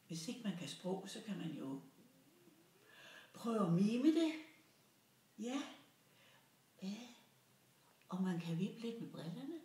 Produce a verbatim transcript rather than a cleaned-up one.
hvis ikke man kan sprog, så kan man jo prøve at mime det. Ja. Ja. Og man kan vippe lidt med brillerne.